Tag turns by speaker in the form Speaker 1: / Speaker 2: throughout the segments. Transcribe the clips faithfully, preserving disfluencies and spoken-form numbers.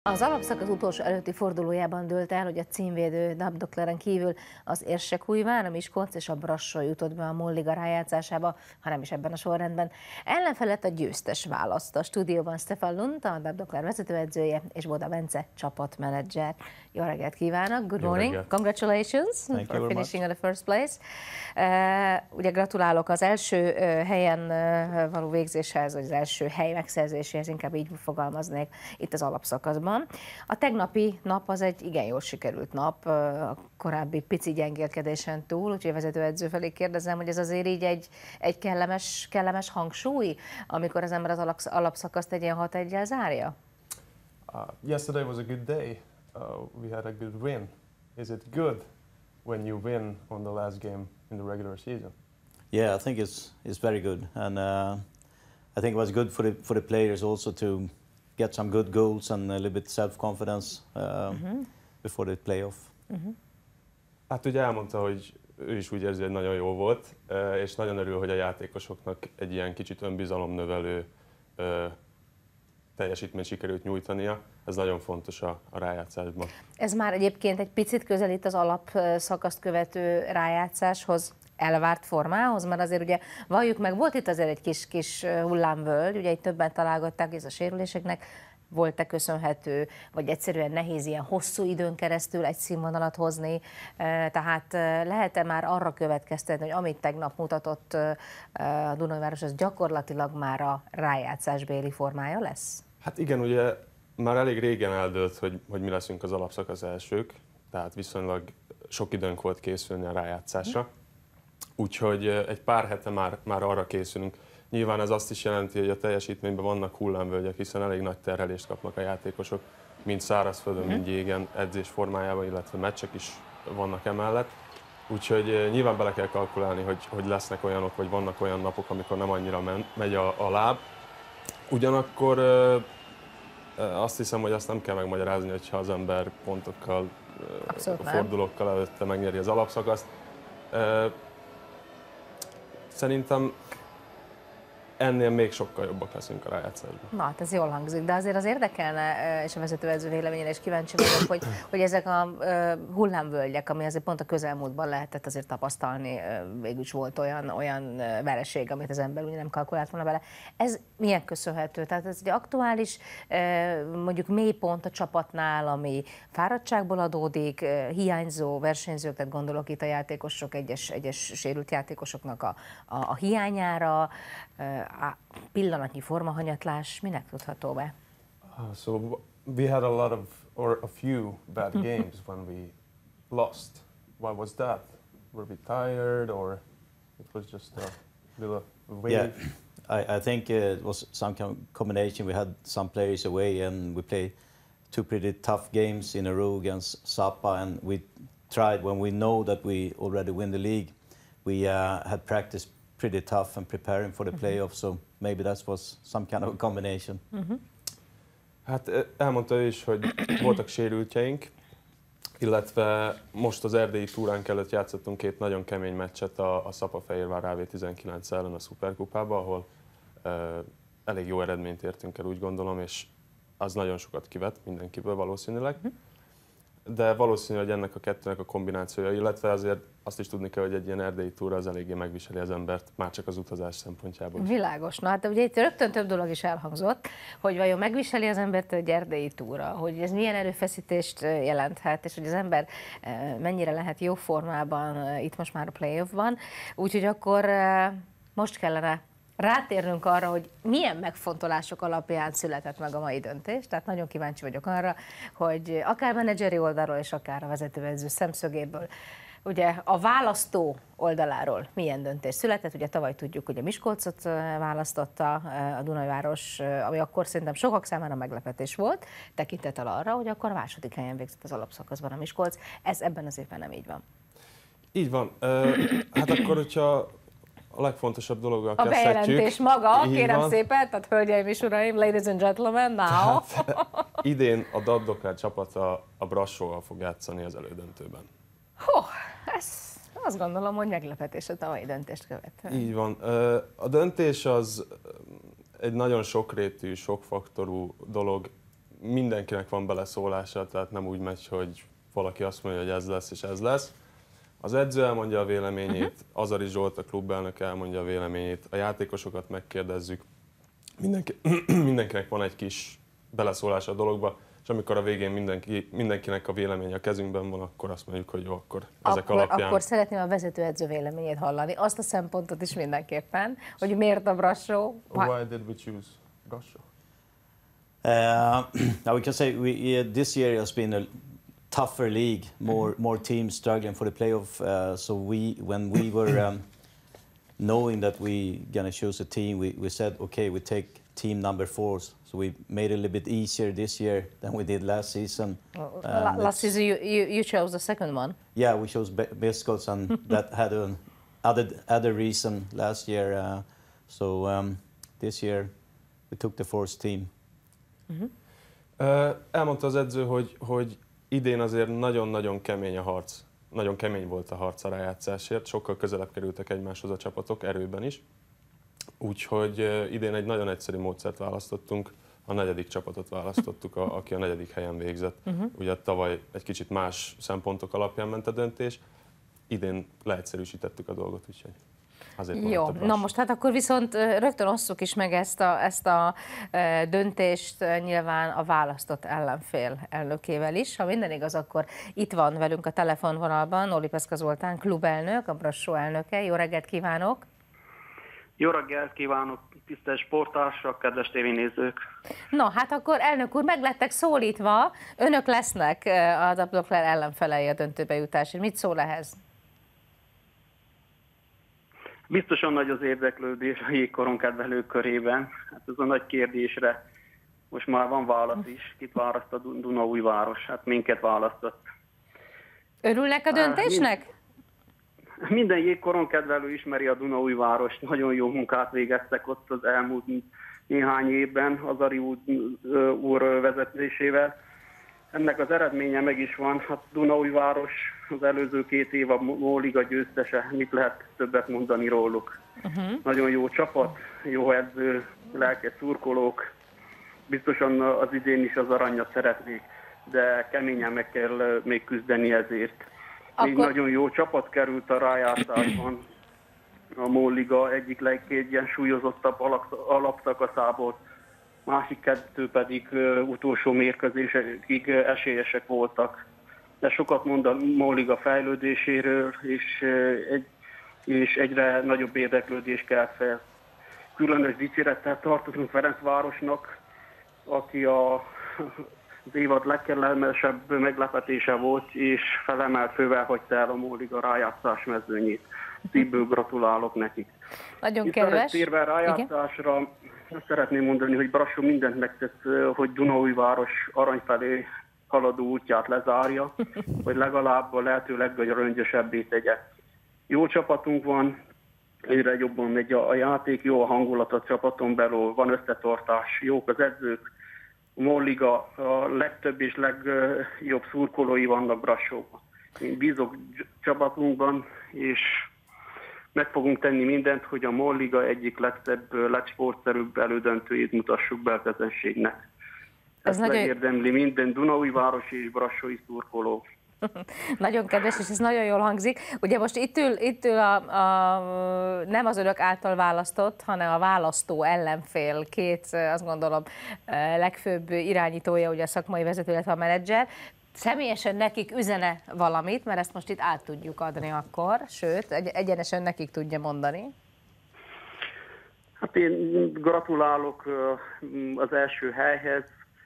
Speaker 1: Az alapszakasz utolsó előtti fordulójában dőlt el, hogy a címvédő Dabdokleren kívül az Érsekújvár, a Miskolc és a Brassó jutott be a Molliga rájátszásába, hanem is ebben a sorrendben. Ellenfele lett a győztes választ. A stúdióban Stefan Lund, a Dabdokler vezetőedzője, és Boda Bence csapatmenedzser. Jó reggelt kívánok! Good morning! Congratulations
Speaker 2: Thank
Speaker 1: for
Speaker 2: you
Speaker 1: finishing in the first place. Uh, ugye gratulálok az első uh, helyen uh, való végzéshez, vagy az első hely megszerzéséhez, inkább így fogalmaznék itt az alapszakaszban. A tegnapi nap az egy igen jól sikerült nap, a korábbi pici gyengélkedésen túl, úgyhogy a vezetőedző felé kérdezem, hogy ez azért így egy, egy kellemes, kellemes hangsúly, amikor az ember az alapszakaszt egy ilyen hat eggyel zárja?
Speaker 2: Uh, yesterday was a good day. Uh, we had a good win. Is it good when you win on the last game in the regular season?
Speaker 3: Yeah, I think it's it's very good, and uh, I think it was good for the for the players also to get some good goals and a little bit self-confidence uh, mm-hmm. before the playoff.
Speaker 2: Mm-hmm. Hát ugye elmondta, hogy ő is úgy érzi, hogy nagyon jó volt, és nagyon örül, hogy a játékosoknak egy ilyen kicsit önbizalomnövelő teljesítményt sikerült nyújtania. Ez nagyon fontos a, a rájátszásban.
Speaker 1: Ez már egyébként egy picit közelít az alapszakaszt követő rájátszáshoz, elvárt formához, mert azért ugye valljuk meg, volt itt azért egy kis, kis hullámvölgy, ugye itt többen találgatták, hogy ez a sérüléseknek volt-e köszönhető, vagy egyszerűen nehéz ilyen hosszú időn keresztül egy színvonalat hozni, tehát lehet-e már arra következtetni, hogy amit tegnap mutatott a Dunajváros, az gyakorlatilag már a rájátszásbéli formája lesz?
Speaker 2: Hát igen, ugye már elég régen eldőlt, hogy, hogy mi leszünk az alapszakasz elsők, tehát viszonylag sok időnk volt készülni a rájátszásra. Úgyhogy egy pár hete már, már arra készülünk. Nyilván ez azt is jelenti, hogy a teljesítményben vannak hullámvölgyek, hiszen elég nagy terhelést kapnak a játékosok, mind szárazföldön, mind jégen, edzés formájában, illetve meccsek is vannak emellett. Úgyhogy nyilván bele kell kalkulálni, hogy, hogy lesznek olyanok, vagy vannak olyan napok, amikor nem annyira men, megy a, a láb. Ugyanakkor azt hiszem, hogy azt nem kell megmagyarázni, hogyha az ember pontokkal,
Speaker 1: Abszolút
Speaker 2: fordulókkal előtte megnyeri az alapszakaszt. Szerintem ennél még sokkal jobbak leszünk a rájátszásban.
Speaker 1: Na, hát ez jól hangzik, de azért az érdekelne, és a vezetőedző véleményére is kíváncsi vagyok, hogy, hogy ezek a hullámvölgyek, ami azért pont a közelmúltban lehetett azért tapasztalni, végülis volt olyan, olyan vereség, amit az ember ugye nem kalkulált volna bele. Ez milyen köszönhető? Tehát ez egy aktuális, mondjuk mélypont a csapatnál, ami fáradtságból adódik, hiányzó versenyzőket gondolok itt a játékosok, egyes, egyes sérült játékosoknak a, a, a hiányára, a pillanatnyi formahanyatlás minek tudható be?
Speaker 2: Uh, so we had a lot of, or a few bad games when we lost. Why was that? Were we tired, or it was just a little wave?
Speaker 3: Yeah, I, I think uh, it was some kind of combination. We had some players away, and we played two pretty tough games in a row against Sapa, and we tried, when we know that we already win the league, we uh, had practiced pretty tough and preparing for the playoffs, so maybe that was some kind of a combination.
Speaker 1: Uh-huh.
Speaker 2: Hát elmondta ő is, hogy voltak sérültjeink, illetve most az erdélyi túránk előtt játszottunk két nagyon kemény meccset a, a Szapafehérvár á vé tizenkilenc ellen a Szuperkupába, ahol uh, elég jó eredményt értünk el, úgy gondolom, és az nagyon sokat kivett mindenkiből valószínűleg. Uh-huh. De valószínű, hogy ennek a kettőnek a kombinációja, illetve azért azt is tudni kell, hogy egy ilyen erdélyi túra az eléggé megviseli az embert, már csak az utazás szempontjából.
Speaker 1: Világos. Na hát ugye itt rögtön több dolog is elhangzott, hogy vajon megviseli az embert egy erdélyi túra, hogy ez milyen erőfeszítést jelenthet, és hogy az ember mennyire lehet jó formában itt most már a playoffban. Úgyhogy akkor most kellene rátérnünk arra, hogy milyen megfontolások alapján született meg a mai döntés. Tehát nagyon kíváncsi vagyok arra, hogy akár menedzseri oldalról, és akár a vezetőedző szemszögéből, ugye a választó oldaláról milyen döntés született. Ugye tavaly tudjuk, hogy a Miskolcot választotta a Dunajváros, ami akkor szerintem sokak számára meglepetés volt, tekintettel arra, hogy akkor a második helyen végzett az alapszakaszban a Miskolc. Ez ebben az évben nem így van.
Speaker 2: Így van. Hát akkor, hogyha a legfontosabb dologgal
Speaker 1: a
Speaker 2: kezdhetjük.
Speaker 1: A bejelentés maga,
Speaker 2: így
Speaker 1: kérem
Speaker 2: van.
Speaker 1: szépen, tehát hölgyeim és uraim, ladies and gentlemen, now.
Speaker 2: Idén a Dabdokler csapata a Brassóval fog játszani az elődöntőben.
Speaker 1: Hú, ez azt gondolom, hogy meglepetés a tavalyi döntést követően.
Speaker 2: Így van. A döntés az egy nagyon sokrétű, sokfaktorú dolog. mindenkinek van beleszólása, tehát nem úgy megy, hogy valaki azt mondja, hogy ez lesz és ez lesz. Az edző elmondja a véleményét, Azari Zsolt, a klubelnök elmondja a véleményét, a játékosokat megkérdezzük, mindenki, mindenkinek van egy kis beleszólása a dologba, és amikor a végén mindenki, mindenkinek a véleménye a kezünkben van, akkor azt mondjuk, hogy jó, akkor ezek
Speaker 1: akkor,
Speaker 2: alapján...
Speaker 1: Akkor szeretném a vezetőedző véleményét hallani, azt a szempontot is mindenképpen, hogy miért a Brassó.
Speaker 2: Why did we choose Brassó?
Speaker 3: Uh, now we can say we, uh, this year has been a tougher league, more more teams struggling for the playoff. Uh, so we, when we were um, knowing that we gonna choose a team, we, we said, okay, we take team number four. So we made it a little bit easier this year than we did last season.
Speaker 1: Um, last season you, you, you chose the second one.
Speaker 3: Yeah, we chose Biskos, and that had an other other reason last year. Uh, so um, this year we took the fourth team.
Speaker 2: Uh-huh. Uh, elmondta az edző, hogy, hogy idén azért nagyon-nagyon kemény a harc. Nagyon kemény volt a harc a rájátszásért, sokkal közelebb kerültek egymáshoz a csapatok, erőben is. Úgyhogy uh, idén egy nagyon egyszerű módszert választottunk, a negyedik csapatot választottuk, a, aki a negyedik helyen végzett. Uh-huh. Ugye tavaly egy kicsit más szempontok alapján ment a döntés, idén leegyszerűsítettük a dolgot, úgyhogy azért
Speaker 1: jó, na most hát akkor viszont rögtön osszuk is meg ezt a, ezt a döntést nyilván a választott ellenfél elnökével is. Ha minden igaz, akkor itt van velünk a telefonvonalban Oli Peszka Zoltán, klubelnök, a Brassó elnöke. Jó reggelt kívánok!
Speaker 4: Jó reggelt kívánok, tisztelt sporttársak, kedves tévénézők!
Speaker 1: Na, hát akkor elnök úr, meg lettek szólítva, önök lesznek az Abdokler ellenfelei a döntőbe jutásért. Mit szól ehhez?
Speaker 4: Biztosan nagy az érdeklődés a jégkoron kedvelők körében. Hát ez a nagy kérdésre most már van válasz is. Kit választ a Dunaújváros? Hát minket választott.
Speaker 1: Örülnek a döntésnek?
Speaker 4: Minden jégkoron kedvelő ismeri a Dunaújvárost. Nagyon jó munkát végeztek ott az elmúlt néhány évben Azari úr vezetésével. Ennek az eredménye meg is van. Hát Dunaújváros az előző két év a Móliga győztese. Mit lehet többet mondani róluk? Uh-huh. Nagyon jó csapat, jó edző, lelkes szurkolók. Biztosan az idén is az aranyat szeretnék, de keményen meg kell még küzdeni ezért. Akkor... Még nagyon jó csapat került a rájátszásban. A Móliga egyik legkiegyensúlyozottabb alapszakaszából. Másik kettő pedig uh, utolsó mérkőzésekig esélyesek voltak. De sokat mond a Móliga fejlődéséről, és, uh, egy, és egyre nagyobb érdeklődés kelt fel. Különös dicsérettel tartozunk Ferencvárosnak, aki a, az évad legkellemesebb meglepetése volt, és felemelt fővel hagyta el a Móliga rájátszás mezőnyét. Szívből gratulálok nekik.
Speaker 1: Nagyon kedves.
Speaker 4: Térve a rájátszásra, igen? Azt szeretném mondani, hogy Brassó mindent megtesz, hogy Dunaújváros arany felé haladó útját lezárja, hogy legalább a lehető leggöröngyesebbé tegye. Jó csapatunk van, egyre jobban megy a játék, jó a hangulat a csapaton belül, van összetartás, jók az edzők. A Móliga a legtöbb és legjobb szurkolói vannak Brassóban. Én bízok csapatunkban, és meg fogunk tenni mindent, hogy a Móliga egyik legszebb, legsportszerűbb elődöntőjét mutassuk be a közönségnek. Ez Ezt nagyon... megérdemli minden Dunaújvárosi és brassói szurkoló.
Speaker 1: Nagyon kedves, és ez nagyon jól hangzik. Ugye most itt ül, itt ül a, a, nem az önök által választott, hanem a választó ellenfél két, azt gondolom, legfőbb irányítója, ugye a szakmai vezető, illetve a menedzser. Személyesen nekik üzene valamit, mert ezt most itt át tudjuk adni akkor, sőt, egy, egyenesen nekik tudja mondani.
Speaker 4: Hát én gratulálok az első helyhez.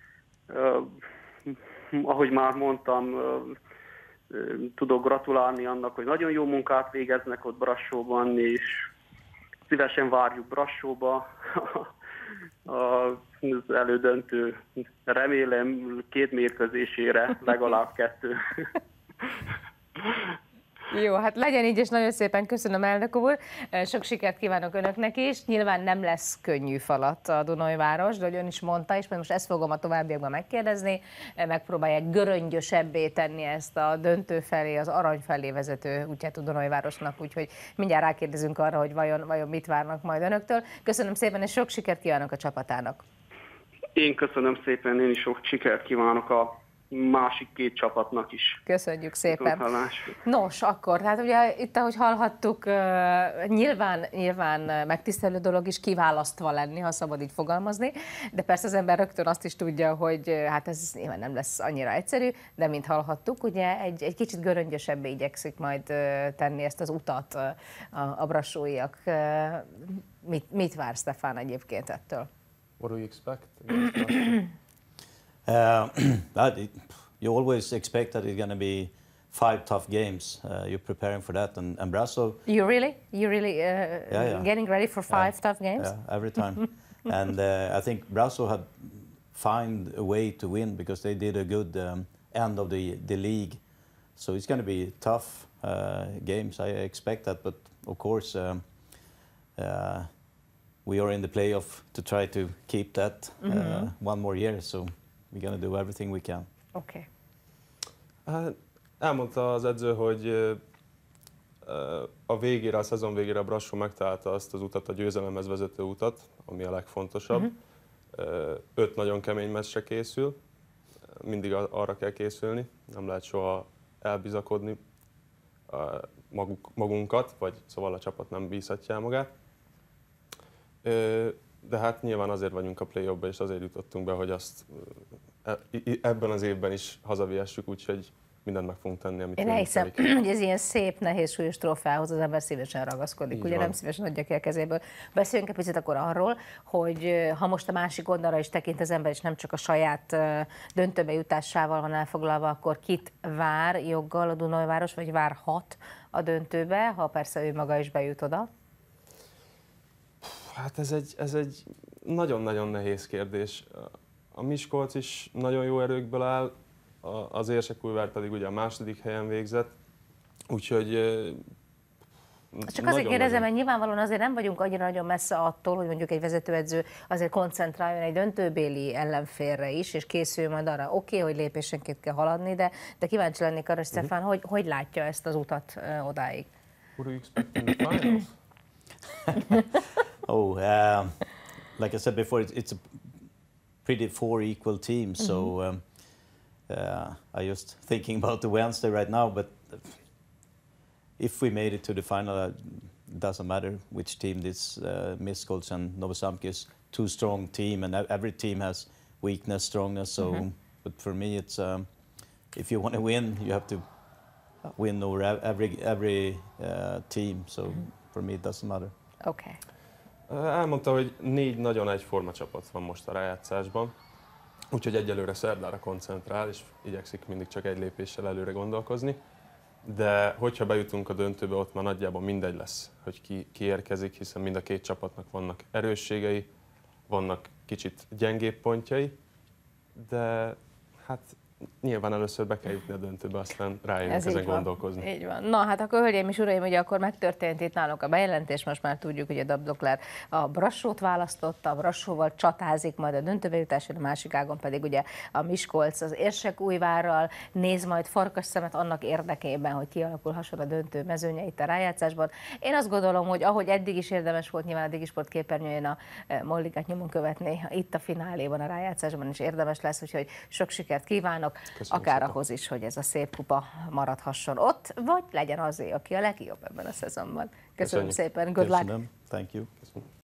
Speaker 4: Ahogy már mondtam, tudok gratulálni annak, hogy nagyon jó munkát végeznek ott Brassóban, és szívesen várjuk Brassóba az elődöntő, remélem két mérkőzésére, legalább kettő.
Speaker 1: Jó, hát legyen így, és nagyon szépen köszönöm, elnök úr. Sok sikert kívánok önöknek is. Nyilván nem lesz könnyű falat a Dunaújváros, de hogy ön is mondta, és most ezt fogom a továbbiakban megkérdezni, megpróbálják göröngyösebbé tenni ezt a döntő felé, az arany felé vezető útját a Dunaújvárosnak, úgyhogy mindjárt rákérdezünk arra, hogy vajon, vajon mit várnak majd önöktől. Köszönöm szépen, és sok sikert kívánok a csapatának.
Speaker 4: Én köszönöm szépen, én is sok sikert kívánok a másik két csapatnak is.
Speaker 1: Köszönjük szépen.
Speaker 4: Viszonthallásra.
Speaker 1: Nos, akkor, hát ugye itt, ahogy hallhattuk, nyilván, nyilván megtisztelő dolog is kiválasztva lenni, ha szabad így fogalmazni, de persze az ember rögtön azt is tudja, hogy hát ez nyilván nem lesz annyira egyszerű, de mint hallhattuk, ugye egy, egy kicsit göröngyösebbé igyekszik majd tenni ezt az utat a, a brassóiak. Mit, mit vár Stefan egyébként ettől?
Speaker 2: What do you expect?
Speaker 3: Uh, that it, you always expect that it's going to be five tough games. Uh, you're preparing for that, and, and Brasso.
Speaker 1: You really, you really uh,
Speaker 3: Yeah, yeah.
Speaker 1: getting ready for five
Speaker 3: Yeah.
Speaker 1: tough games?
Speaker 3: Yeah, every time. And uh, I think Brasso had find a way to win because they did a good um, end of the, the league. So it's going to be tough uh, games. I expect that, but of course um, uh, we are in the playoff to try to keep that uh,
Speaker 1: Mm-hmm.
Speaker 3: one more year. So we're going to do everything we can.
Speaker 1: Okay.
Speaker 2: Hát, elmondta az edző, hogy ö, ö, a végére, a szezon végére a Brassó megtalálta azt az utat, a győzelemhez vezető utat, ami a legfontosabb. Uh-huh. Öt nagyon kemény meccsre készül, mindig arra kell készülni, nem lehet soha elbizakodni maguk, magunkat, vagy szóval a csapat nem bízhatja el magát. De hát nyilván azért vagyunk a play-offba, és azért jutottunk be, hogy azt ebben az évben is hazavihessük, úgyhogy mindent meg fogunk tenni, amit
Speaker 1: Én elhiszem, hogy ez ilyen szép, nehéz, súlyos trófeához az ember szívesen ragaszkodik,
Speaker 2: Így
Speaker 1: ugye
Speaker 2: van.
Speaker 1: nem szívesen adja ki a kezéből. Beszéljünk egy picit akkor arról, hogy ha most a másik oldalra is tekint az ember, és nem csak a saját döntőbe jutásával van elfoglalva, akkor kit vár joggal a Dunajváros, vagy várhat a döntőbe, ha persze ő maga is bejut oda?
Speaker 2: Hát ez egy, ez egy nagyon-nagyon nehéz kérdés. A Miskolc is nagyon jó erőkből áll, az Érsekújvár pedig ugye a második helyen végzett, úgyhogy
Speaker 1: Csak azért kérdezem, mert nyilvánvalóan azért nem vagyunk annyira nagyon messze attól, hogy mondjuk egy vezetőedző azért koncentráljon egy döntőbéli ellenfélre is, és készül majd arra, oké, okay, hogy lépésenként kell haladni, de, de kíváncsi lennék arra, Stefan, uh-huh. hogy hogy látja ezt az utat uh, odáig?
Speaker 2: What do you expect in the finals?
Speaker 3: Oh, um, like I said before, it's, it's a pretty four equal teams. Mm-hmm. So um, uh, I just thinking about the Wednesday right now. But if we made it to the final, uh, it doesn't matter which team this uh, Miskolc and Novosamki is. Two strong team, and every team has weakness, strongness. So, mm-hmm. but for me, it's um, if you want to win, you have to win over every every uh, team. So mm-hmm. for me, it doesn't matter.
Speaker 1: Okay.
Speaker 2: Elmondta, hogy négy nagyon egyforma csapat van most a rájátszásban, úgyhogy egyelőre szerdára koncentrál, és igyekszik mindig csak egy lépéssel előre gondolkozni. De hogyha bejutunk a döntőbe, ott már nagyjából mindegy lesz, hogy ki, ki érkezik, hiszen mind a két csapatnak vannak erősségei, vannak kicsit gyengébb pontjai, de hát nyilván először be kell jutni a döntőbe, aztán rájönnek ezen gondolkozni.
Speaker 1: Így van. Na hát akkor, hölgyeim és uraim, ugye akkor megtörtént itt nálunk a bejelentés, most már tudjuk, hogy a Dabdokler a Brassót választotta, a Brassóval csatázik majd a döntőbe jutásra, a másik ágon pedig ugye a Miskolc az Érsekújvárral néz majd farkas szemet annak érdekében, hogy kialakulhasson a döntő mezőnye itt a rájátszásban. Én azt gondolom, hogy ahogy eddig is érdemes volt nyilván a Digisport képernyőjén a Molligát nyomon követni, itt a fináléban, a rájátszásban is érdemes lesz, úgyhogy sok sikert kívánok.
Speaker 2: Köszönöm
Speaker 1: akár
Speaker 2: szépen.
Speaker 1: ahhoz is, hogy ez a szép kupa maradhasson ott, vagy legyen azé, aki a legjobb ebben a szezonban. Köszönöm
Speaker 2: Köszönjük.
Speaker 1: szépen, good luck!
Speaker 3: Köszönöm. Thank you.
Speaker 2: Köszönöm.